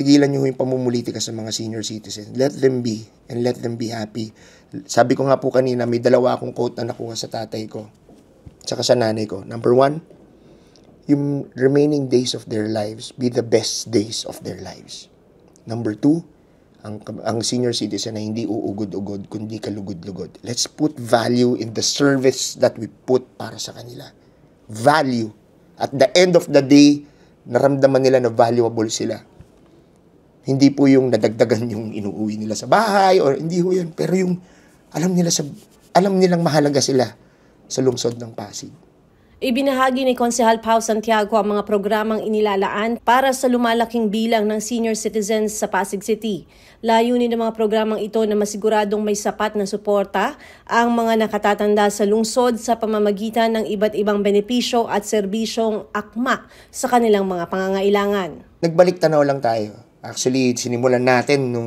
tigilan nyo yung pamumulitika sa mga senior citizens. Let them be, and let them be happy. Sabi ko nga po kanina, may dalawa akong quote na nakuha sa tatay ko, tsaka sa nanay ko. Number 1, yung remaining days of their lives be the best days of their lives. Number 2, ang senior citizen na hindi uugod-ugod, kundi kalugod-lugod. Let's put value in the service that we put para sa kanila. Value. At the end of the day, naramdaman nila na valuable sila. Hindi po yung nadagdagan yung inuuwi nila sa bahay, or hindi ho yun. Pero yung alam nilang mahalaga sila sa lungsod ng Pasig. Ibinahagi ni Konsehal Pao Santiago ang mga programang inilalaan para sa lumalaking bilang ng senior citizens sa Pasig City. Layunin ng mga programang ito na masiguradong may sapat na suporta ang mga nakatatanda sa lungsod sa pamamagitan ng iba't ibang benepisyo at serbisyong akma sa kanilang mga pangangailangan. Nagbalik tanaw lang tayo. Actually, sinimulan natin nung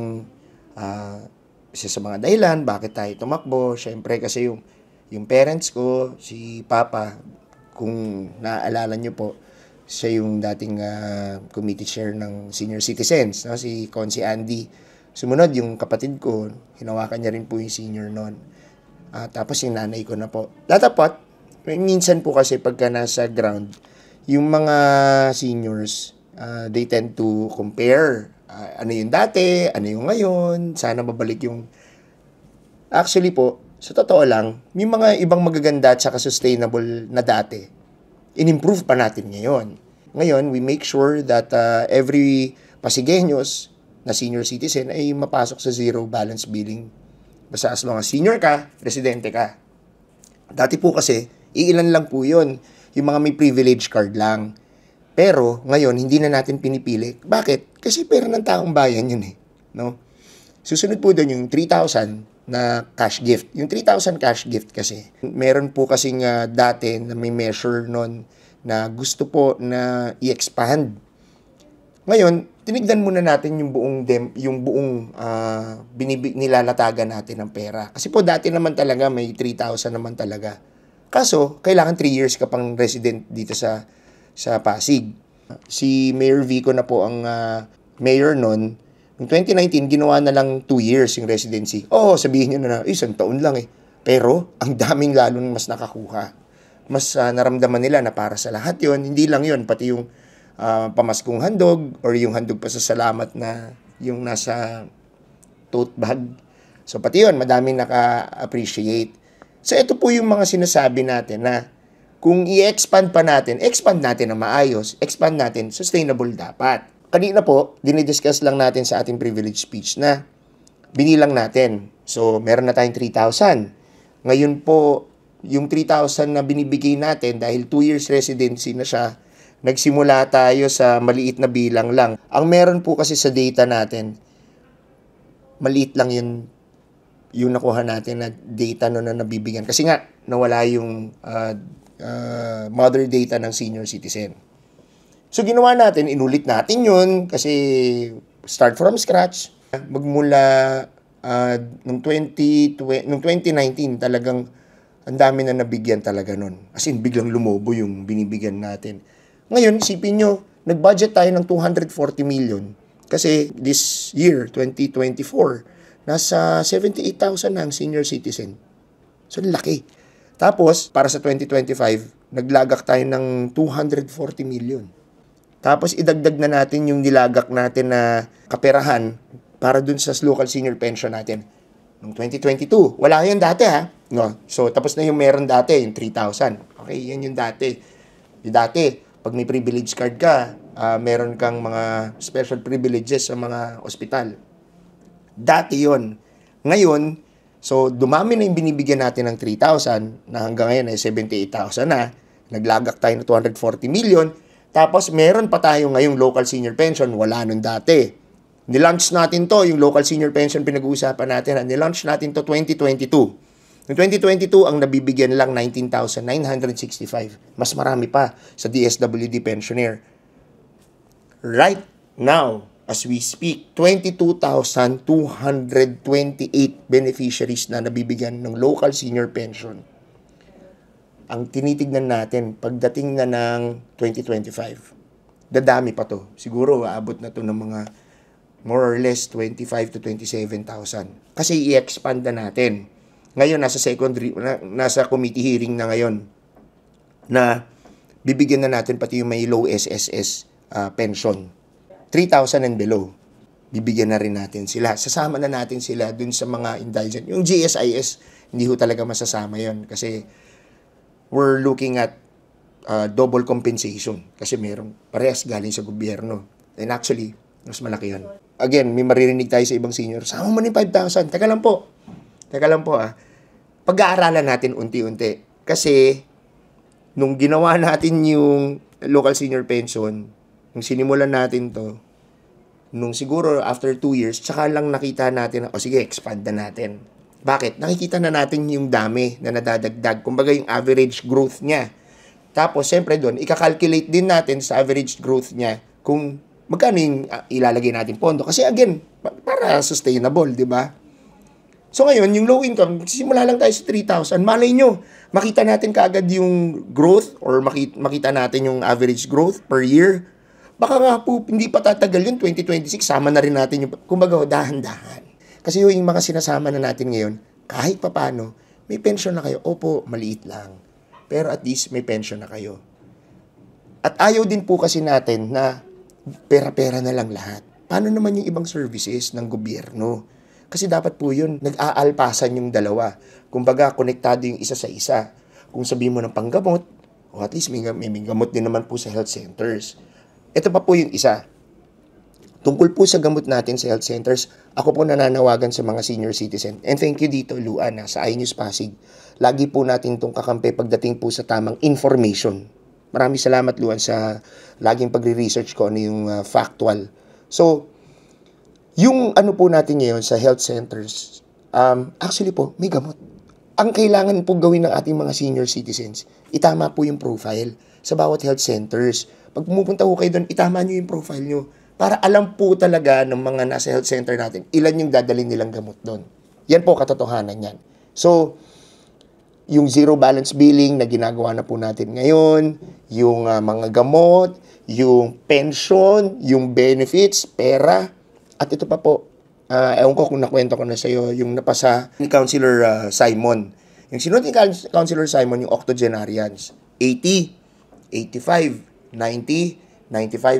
isa sa mga dahilan bakit tayo tumakbo. Siyempre kasi yung parents ko, si Papa, kung naaalala nyo po, siya yung dating committee chair ng senior citizens, no? Si Consi Andy. Sumunod, yung kapatid ko, hinawakan niya rin po yung senior noon. Tapos yung nanay ko na po. Datapot, minsan po kasi pagka nasa ground, yung mga seniors, they tend to compare. Ano yung dati, ano yung ngayon, sana mabalik yung... Actually po, sa totoo lang, may mga ibang magaganda at saka sustainable na dati. In-improve pa natin ngayon. Ngayon, we make sure that every Pasigueños na senior citizen ay mapasok sa zero balance billing. Basta as long as senior ka, residente ka. Dati po kasi, iilan lang po yun. Yung mga may privilege card lang. Pero, ngayon, hindi na natin pinipili. Bakit? Kasi pera ng taong bayan yun eh. No? Susunod po doon yung 3,000 na cash gift. Yung 3,000 cash gift kasi, meron po kasing dati na may measure nun na gusto po na i-expand. Ngayon, tinignan muna natin yung buong nilalatagan natin ng pera. Kasi po dati naman talaga may 3,000 naman talaga. Kaso, kailangan 3 years ka pang resident dito sa Pasig. Si Mayor Vico na po ang mayor nun. Noong 2019, ginawa na lang 2 years yung residency. Sabihin nyo na, isang taon lang eh. Pero, ang daming lalong mas nakakuha. Mas naramdaman nila na para sa lahat yon. Hindi lang yon, pati yung pamaskong handog or yung handog pa sa salamat na yung nasa tote bag. So, pati yon, madaming naka-appreciate. So, ito po yung mga sinasabi natin na kung i-expand pa natin, expand natin na maayos, expand natin, sustainable dapat. Kanina po, dinidiscuss lang natin sa ating privilege speech na binilang natin. So, meron na tayong 3,000. Ngayon po, yung 3,000 na binibigay natin dahil 2 years residency na siya, nagsimula tayo sa maliit na bilang lang. Ang meron po kasi sa data natin, maliit lang yung nakuha natin na data no na nabibigyan. Kasi nga, nawala yung mother data ng senior citizen. So, ginawa natin, inulit natin yun kasi start from scratch. Magmula nung 2019, talagang ang dami na nabigyan talaga nun. As in, biglang lumobo yung binibigyan natin. Ngayon, isipin nyo, nag-budget tayo ng 240 million. Kasi this year, 2024, nasa 78,000 na ang senior citizen. So, laki. Tapos, para sa 2025, naglagak tayo ng 240 million. Tapos idagdag na natin yung nilagak natin na kaperahan para dun sa local senior pension natin. Noong 2022, wala yun dati ha. No? So, tapos na yung meron dati, yung 3,000. Okay, yan yung dati. Yung dati, pag may privilege card ka, meron kang mga special privileges sa mga ospital. Dati yon. Ngayon, so dumami na yung binibigyan natin ng 3,000 na hanggang ngayon ay 78,000 na. Naglagak tayo ng 240 million. Tapos, meron pa tayo ngayong local senior pension, wala nun dati. Nilaunch natin to, yung local senior pension pinag-uusapan natin, nilaunch natin to 2022. Noong 2022, ang nabibigyan lang 19,965. Mas marami pa sa DSWD pensioner. Right now, as we speak, 22,228 beneficiaries na nabibigyan ng local senior pension. Ang tinitignan natin pagdating na ng 2025, dadami pa to. Siguro aabot na to ng mga More or less 25 to 27,000. Kasi i-expand na natin. Ngayon, nasa committee hearing na ngayon na bibigyan na natin pati yung may low SSS pension. 3,000 and below. Bibigyan na rin natin sila. Sasama na natin sila dun sa mga indigent. Yung GSIS, hindi ho talaga masasama yon kasi we're looking at double compensation kasi merong parehas galing sa gobyerno. And actually, mas malaki yun. Again, may maririnig tayo sa ibang senior, sama mo na yung 5,000. Teka lang po Pag-aaralan natin unti-unti. Kasi, nung ginawa natin yung local senior pension, nung sinimulan natin to, nung siguro after 2 years, tsaka lang nakita natin, sige, expand na natin. Bakit? Nakikita na natin yung dami na nadadagdag. Kumbaga yung average growth niya. Tapos, siyempre doon, ikakalculate din natin sa average growth niya kung magkano yung ilalagay natin pondo. Kasi again, para sustainable, di ba? So ngayon, yung low income, simula lang tayo sa 3,000. Malay nyo, makita natin kaagad yung growth or makita natin yung average growth per year. Baka nga po, hindi pa tatagal yun, 2026, sama na rin natin yung, kumbaga, dahan-dahan. Kasi yung mga sinasama na natin ngayon, kahit papano, may pension na kayo. Opo, maliit lang. Pero at least may pension na kayo. At ayaw din po kasi natin na pera-pera na lang lahat. Paano naman yung ibang services ng gobyerno? Kasi dapat po yun, nag-aalpasan yung dalawa. Kumbaga, konektado yung isa sa isa. Kung sabihin mo ng panggamot, o at least may gamot din naman po sa health centers. Ito pa po yung isa. Tungkol po sa gamot natin sa health centers, ako po nananawagan sa mga senior citizen. And thank you dito, Luan, sa iNews Pasig. Lagi po natin itong kakampi pagdating po sa tamang information. Maraming salamat, Luan, sa laging pagre-research ko ano yung factual. So, yung ano po natin ngayon sa health centers, actually po, may gamot. Ang kailangan po gawin ng ating mga senior citizens, itama po yung profile sa bawat health centers. Pag pumupunta po kayo doon, itama nyo yung profile nyo para alam po talaga ng mga nasa health center natin ilan yung dadalhin nilang gamot doon. Yan po katotohanan yan. So, yung zero balance billing na ginagawa na po natin ngayon, yung mga gamot, yung pension, yung benefits, pera, at ito pa po, ewan ko kung nakwento ko na sa iyo, yung napasa ni Councilor Simon. Yung sinunod ni Councilor Simon, yung octogenarians, 80, 85, 90, 95,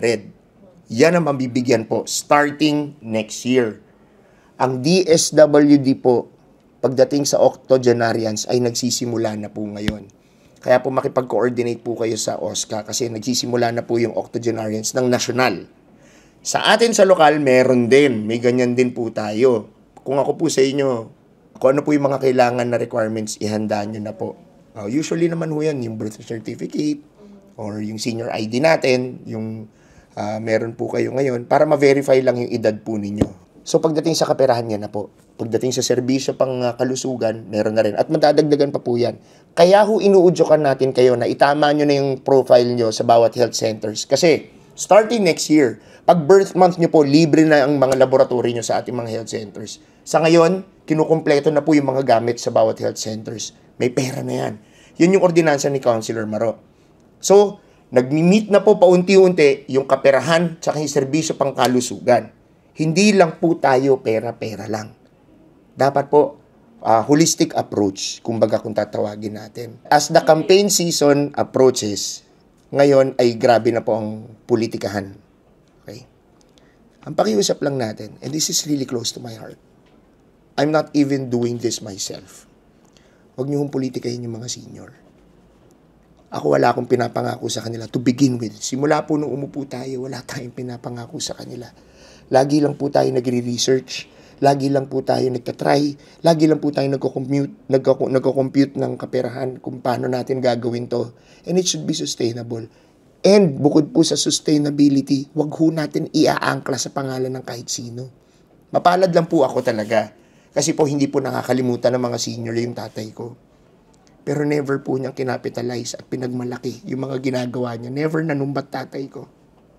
100. Yan ang mabibigyan po starting next year. Ang DSWD po, pagdating sa octogenarians ay nagsisimula na po ngayon. Kaya po makipag-coordinate po kayo sa OSCA kasi nagsisimula na po yung octogenarians ng national. Sa atin sa lokal, meron din. May ganyan din po tayo. Kung ako po sa inyo, kung ano po yung mga kailangan na requirements, ihanda nyo na po. Usually naman po yan, yung birth certificate or yung senior ID natin, yung meron po kayo ngayon, para ma-verify lang yung edad po ninyo. So pagdating sa kaperahan niya na po, pagdating sa serbisyo pang kalusugan, meron na rin. At madadagdagan pa po yan. Kaya ho inuudyokan natin kayo na itama nyo na yung profile nyo sa bawat health centers. Kasi starting next year, pag birth month nyo po, libre na ang mga laboratory nyo sa ating mga health centers. Sa ngayon, kinukumpleto na po yung mga gamit sa bawat health centers. May pera na yan. Yun yung ordinansa ni Councilor Maro. So, nagmi-meet na po paunti-unti yung kaperahan sa yung serbisyo pang kalusugan. Hindi lang po tayo pera-pera lang. Dapat po, holistic approach, kumbaga kung tatawagin natin. As the campaign season approaches, ngayon ay grabe na po ang politikahan. Okay? Ang pakiusap lang natin, and this is really close to my heart, I'm not even doing this myself. Huwag niyo hong politikahin yung mga senior. Ako wala akong pinapangako sa kanila to begin with. Simula po nung umupo tayo, wala tayong pinapangako sa kanila. Lagi lang po tayo nagre-research, lagi lang po tayo nagtatry, lagi lang po tayo nagko-compute ng kaperahan kung paano natin gagawin to. And it should be sustainable. And bukod po sa sustainability, wag ho natin iaangkla sa pangalan ng kahit sino. Mapalad lang po ako talaga. Kasi po hindi po nakakalimutan ng mga senior yung tatay ko. Pero never po niyang kinapitalize at pinagmalaki yung mga ginagawa niya. Never nanumbat tatay ko.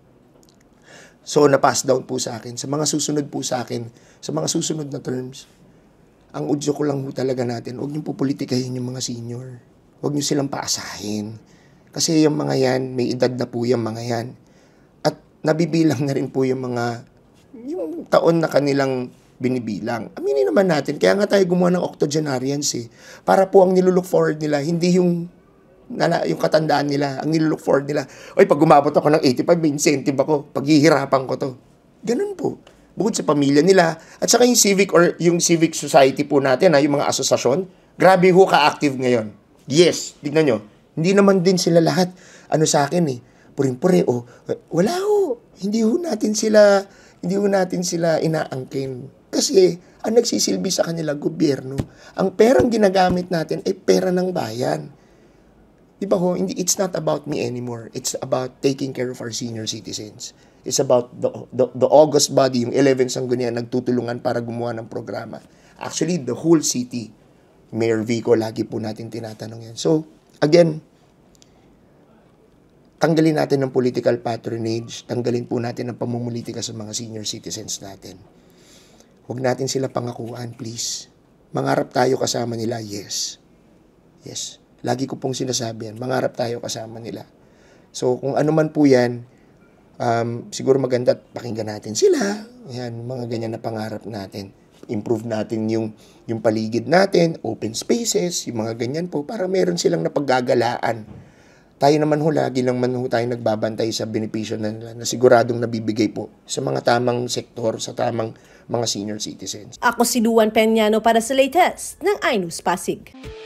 So, na-pass down po sa akin. Sa mga susunod po sa akin, sa mga susunod na terms, ang udyo ko lang po talaga natin, huwag niyo po politikahin yung mga senior. Huwag niyo silang paasahin. Kasi yung mga yan, may edad na po yung mga yan. At nabibilang na rin po yung mga yung taon na kanilang binibilang. Aminin naman natin, kaya nga tayo gumawa ng octogenarians Para po ang nilulook forward nila, hindi yung katandaan nila, ang nilulook forward nila, oy, pag umabot ako ng 85, may incentive ako, paghihirapan ko to. Ganun po. Bukod sa pamilya nila, at saka yung civic or yung civic society po natin, yung mga asosasyon, grabe ho ka-active ngayon. Yes, tignan nyo, hindi naman din sila lahat, sa akin puring-pure, wala ho. Hindi ho natin sila inaangkin. Kasi, ang nagsisilbi sa kanila, gobyerno. Ang perang ginagamit natin ay pera ng bayan. Di ba ho, it's not about me anymore. It's about taking care of our senior citizens. It's about the August body, yung 11 Sangguniang nagtutulungan para gumawa ng programa. Actually, the whole city, Mayor Vico, lagi po natin tinatanong yan. So, again, tanggalin natin ng political patronage, tanggalin po natin ang pamumulitika sa mga senior citizens natin. Huwag natin sila pangakuan, please. Mangarap tayo kasama nila, yes. Yes. Lagi ko pong sinasabi yan, mangarap tayo kasama nila. So, kung ano man po yan, siguro maganda pakinggan natin sila. Yan, mga ganyan na pangarap natin. Improve natin yung paligid natin, open spaces, yung mga ganyan po, para meron silang napaggagalaan. Tayo naman lagi lang man tayo nagbabantay sa benepisyo na nila na siguradong nabibigay po sa mga tamang sektor, sa tamang mga senior citizens. Ako si Luan Peñano para sa latest ng iNews Pasig.